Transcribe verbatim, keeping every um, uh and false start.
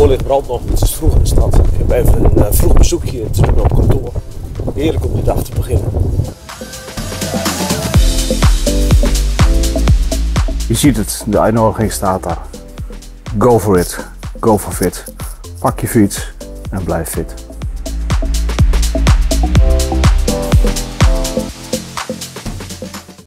ligt brand nog, het is vroeg in de stad. Ik heb even een uh, vroeg bezoekje te doen op kantoor. Heerlijk om de dag te beginnen. Je ziet het, de uitnodiging staat daar. Go for it, go for fit. Pak je fiets en blijf fit.